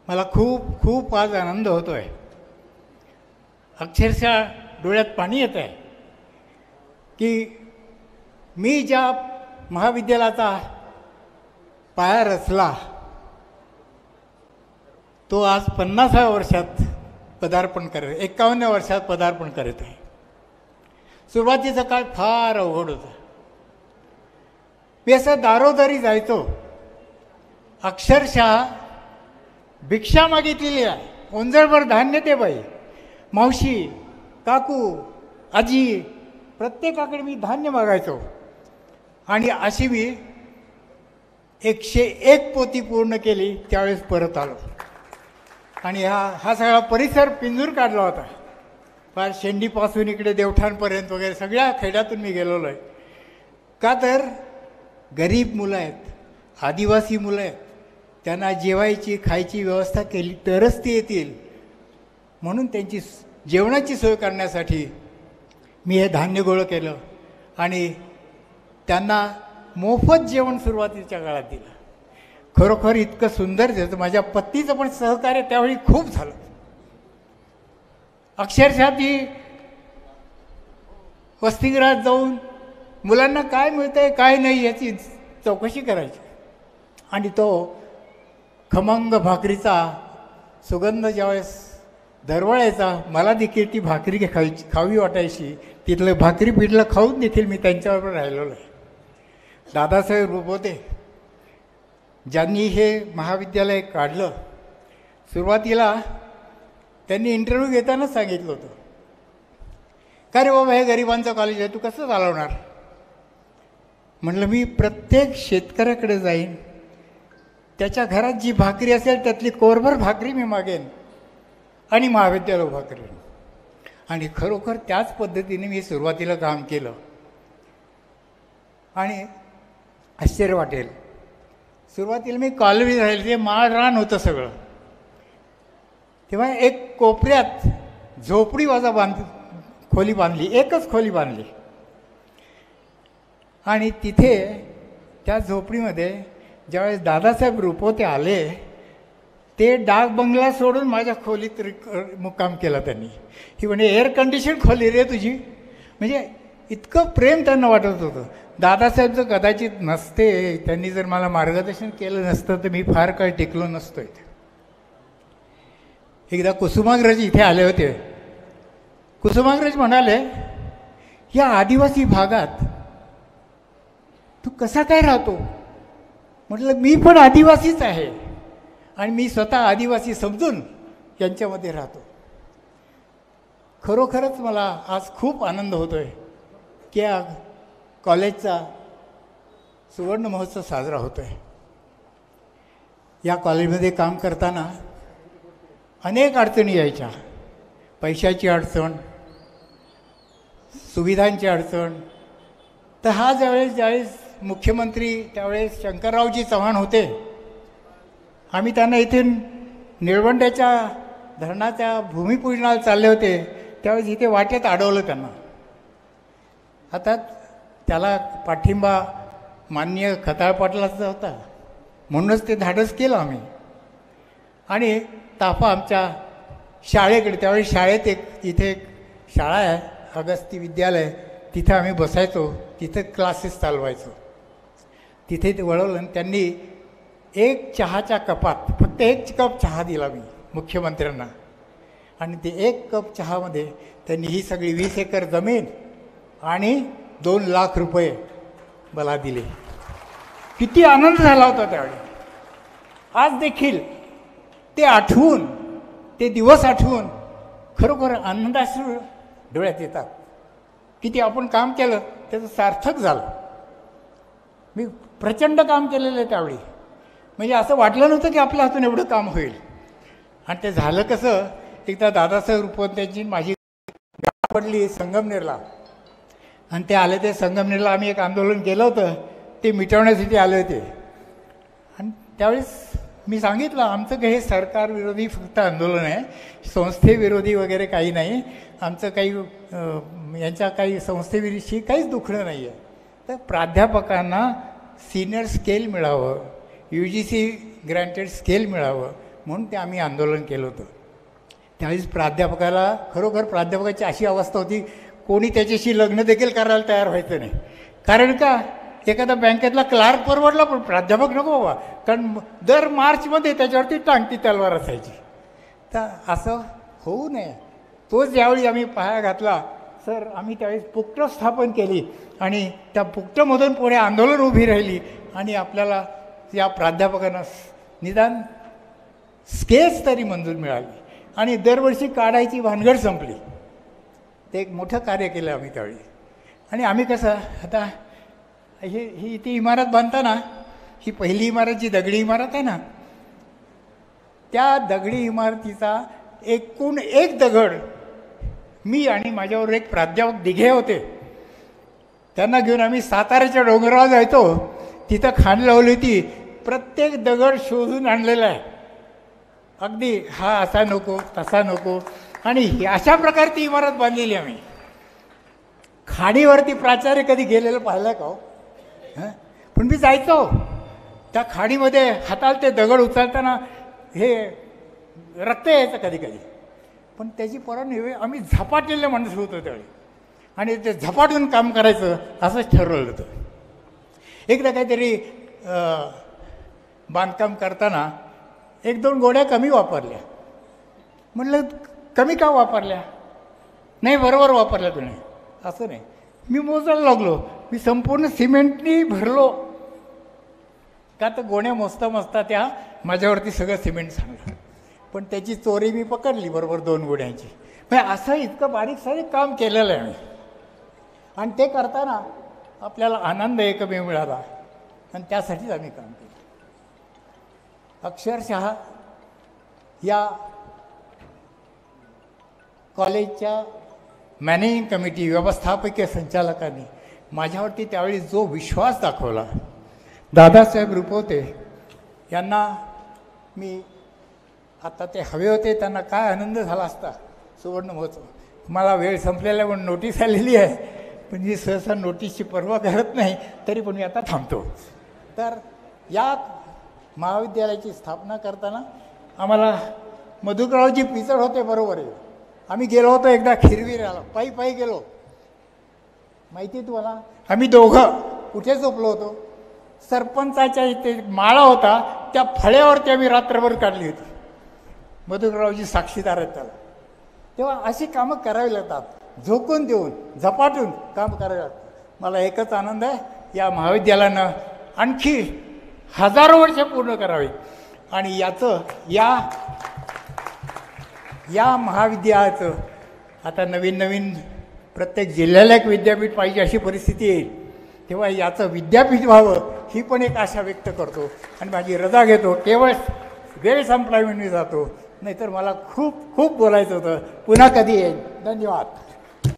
मला खूप खूप आज आनंद होतो आहे. अक्षरशः डोळ्यात पाणी येतं आहे की मी ज्या महाविद्यालयाचा पाया रचला तो आज 50व्या वर्षात पदार्पण करत 51व्या वर्षात पदार्पण करत आहे. सुरुवातीचा काळ फार अवघड होता. मी असं दारोदारी जायचो, अक्षरशः भिक्षा मागितलेली आहे. ओंजळभर धान्य दे बाई, मावशी, काकू, आजी, प्रत्येकाकडे मी धान्य मागायचो. आणि अशी मी 101 पोती पूर्ण केली. त्यावेळेस परत आलो आणि हा सगळा परिसर पिंजूर काढला होता. फार शेंडीपासून इकडे देवठाणपर्यंत वगैरे सगळ्या खेड्यातून मी गेलेलो आहे. का तर गरीब मुलं आहेत, आदिवासी मुलं आहेत, त्यांना जेवायची खायची व्यवस्था केली तरच ते येतील. म्हणून त्यांची जेवणाची सोय करण्यासाठी मी हे धान्य गोळा केलं आणि त्यांना मोफत जेवण सुरुवातीच्या काळात दिलं. खरोखर इतकं सुंदर झालं. माझ्या पत्नीचं पण सहकार्य त्यावेळी खूप झालं. अक्षरशः ती वसतिगृहात जाऊन मुलांना काय मिळतंय काय नाही याची चौकशी करायची. आणि तो खमंग भाकरीचा सुगंध ज्यावेळेस दरवळायचा, मला देखील ती भाकरी खावी वाटायची. तिथलं भाकरी पिठलं खाऊन देखील मी त्यांच्याबरोबर राहिलेलो आहे. दादासाहेब रुपवते ज्यांनी हे महाविद्यालय काढलं, सुरुवातीला त्यांनी इंटरव्ह्यू घेतानाच सांगितलं होतं, का रे बाबा हे गरिबांचं कॉलेज आहे, तू कसं चालवणार? म्हटलं मी प्रत्येक शेतकऱ्याकडे जाईन, त्याच्या घरात जी भाकरी असेल त्यातली कोरभर भाकरी मी मागेन आणि महाविद्यालय उभा करेन. आणि खरोखर त्याच पद्धतीने मी सुरुवातीला काम केलं. आणि आश्चर्य वाटेल, सुरुवातीला मी कॉलनी राहील, ते माळ रान होतं सगळं. तेव्हा एक कोपऱ्यात झोपडी खोली बांधली, एकच खोली बांधली. आणि तिथे त्या झोपडीमध्ये ज्यावेळेस दादासाहेब रुपवते आले, ते डाक बंगला सोडून माझ्या खोलीत मुक्काम केला त्यांनी. ही म्हणजे एअर कंडिशन खोली रे तुझी. म्हणजे इतकं प्रेम त्यांना वाटत होतं. दादासाहेबचं कदाचित नसते, त्यांनी जर मला मार्गदर्शन केलं नसतं तर मी फार काळ टिकलो नसतो इथे. एकदा कुसुमाग्रज इथे आले होते. कुसुमाग्रज म्हणाले, या आदिवासी भागात तू कसा काय राहतो? म्हटलं मी पण आदिवासीच आहे आणि मी स्वतः आदिवासी समजून यांच्यामध्ये राहतो. खरोखरच मला आज खूप आनंद होतो आहे की या कॉलेजचा सुवर्ण महोत्सव साजरा होतो आहे. या कॉलेजमध्ये काम करताना अनेक अडचणी यायच्या. पैशाची अडचण, सुविधांची अडचण. तर हा ज्यावेळेस मुख्यमंत्री त्यावेळेस शंकररावजी चव्हाण होते, आम्ही त्यांना इथे निळवंड्याच्या धरणाच्या भूमिपूजनाला चालले होते, त्यावेळेस इथे वाटेत अडवलं त्यांना. आता त्याला पाठिंबा माननीय खताळ पाटलाचा होता, म्हणूनच ते धाडस केलं आम्ही. आणि ताफा आमच्या शाळेकडे, त्यावेळी शाळेत इथे एक शाळा आहे अगस्ती विद्यालय, तिथं आम्ही बसायचो, तिथं क्लासेस चालवायचो. तिथे ते वळवलं आणि त्यांनी एक चहाच्या कपात फक्त 1 कप चहा दिला मी मुख्यमंत्र्यांना. आणि ते 1 कप चहामध्ये त्यांनी ही सगळी 20 एकर जमीन आणि 2 लाख रुपये मला दिले. किती आनंद झाला होता त्यावेळी. आज देखील ते आठवून, ते दिवस आठवून खरोखर आनंदाश्रू डोळ्यात येतात. किती आपण काम केलं त्याचं सार्थक झालं. मी प्रचंड काम केलेलं आहे त्यावेळी. म्हणजे असं वाटलं नव्हतं की आपल्या हातून एवढं काम होईल. आणि ते झालं कसं, एकदा दादासाहेब रुपवतेची माझी गाठ पडली संगमनेरला आणि ते आले. ते संगमनेरला आम्ही एक आंदोलन केलं होतं, ते मिटवण्यासाठी आले होते. आणि त्यावेळेस मी सांगितलं, आमचं काही हे सरकारविरोधी फक्त आंदोलन आहे, संस्थेविरोधी वगैरे काही नाही. आमचं काही यांच्या काही संस्थेविषयी काहीच दुखणं नाही आहे. तर प्राध्यापकांना सिनियर स्केल मिळावं, UGC ग्रँटेड स्केल मिळावं, म्हणून ते आम्ही आंदोलन केलं होतं. त्यावेळेस प्राध्यापकाला खरोखर प्राध्यापकाची अशी अवस्था होती, कोणी त्याच्याशी लग्न देखील करायला तयार व्हायचं नाही. कारण का, एखादा बँकेतला क्लार्क परवडला पण प्राध्यापक नको बाबा, कारण दर मार्चमध्ये त्याच्यावरती टांगती तलवार असायची. तर असं होऊ नये. तोच ज्यावेळी आम्ही पाया घातला सर, आम्ही त्यावेळेस पुक्ट स्थापन केली आणि त्या पुक्टमधून पुढे आंदोलन उभी राहिली आणि आपल्याला या प्राध्यापकांना निदान स्केच तरी मंजूर मिळाली आणि दरवर्षी काढायची भानगड संपली. ते एक मोठं कार्य केलं आम्ही त्यावेळी. आणि आम्ही कसं आता ही ती इमारत बांधताना, ही पहिली इमारत जी दगडी इमारत आहे ना, त्या दगडी इमारतीचा एकूण एक दगड मी आणि माझ्यावर एक प्राध्यापक दिघे होते, त्यांना घेऊन आम्ही साताऱ्याच्या डोंगरावर जायचो. तिथं खाण लावली होती, प्रत्येक दगड शोधून आणलेला आहे. अगदी हा असा नको तसा नको, आणि अशा प्रकारची इमारत बांधलेली आम्ही. खाडीवरती प्राचार्य कधी गेलेलं पाहिलं का हो? पण मी जायचो त्या खाडीमध्ये, हाताला ते दगड उचलताना हे रक्त यायचं कधी कधी. पण त्याची परवानगी आम्ही झपाटलेले माणसं होतो त्यावेळी, आणि ते झपाटून काम करायचं असंच ठरवलं होतं. एकदा काहीतरी बांधकाम करताना एक दोन गोड्या कमी वापरल्या. म्हटलं कमी का वापरल्या? नाही, बरोबर वापरल्या तुम्ही. असं नाही, मी मोजायला लागलो. मी संपूर्ण सिमेंटनी भरलो, का तर गोण्या मोजता मोजता त्या माझ्यावरती सगळं सिमेंट सांगलं. पण त्याची चोरी मी पकडली बरोबर 2 गोड्यांची. म्हणजे असं इतकं बारीक सारीक काम केलेलं आहे मी. आणि ते करताना आपल्याला आनंद एकमेव मिळाला आणि त्यासाठीच आम्ही काम केलं. अक्षरशः या कॉलेजच्या मॅनेजिंग कमिटी, व्यवस्थापकीय संचालकांनी माझ्यावरती त्यावेळी जो विश्वास दाखवला, दादासाहेब रुपवते यांना मी, आता ते हवे होते, त्यांना काय आनंद झाला असता. सुवर्ण महोत्सव, मला वेळ संपलेला म्हणून नोटीस आलेली आहे, पण मी सहसा नोटीसची पर्वा करत नाही, तरी पण मी आता थांबतो. तर या महाविद्यालयाची स्थापना करताना आम्हाला मधुकररावजी पिचड होते, बरोबर आहे. आम्ही गेलो होतो एकदा खिरवीराला, पायी पायी गेलो. माहिती आहे तुम्हाला, आम्ही दोघं कुठे झोपलो होतो? सरपंचाच्या इथे माळा होता, त्या फळ्यावरती आम्ही रात्रभर काढली होती. मधुकररावजी साक्षीदार आहेत त्याला. तेव्हा अशी कामं करावी लागतात, झोकून देऊन झपाटून काम करावे लागतं. मला एकच आनंद आहे, या महाविद्यालयानं आणखी हजारो वर्ष पूर्ण करावी आणि याचं या महाविद्यालयाचं आता नवीन नवीन प्रत्येक जिल्ह्याला एक विद्यापीठ पाहिजे अशी परिस्थिती येईल, तेव्हा याचं विद्यापीठ व्हावं ही पण एक आशा व्यक्त करतो आणि माझी रजा घेतो. केवळ वेळ संपला म्हणून मी जातो, नाहीतर मला खूप खूप बोलायचं होतं. पुन्हा कधी येईल. धन्यवाद.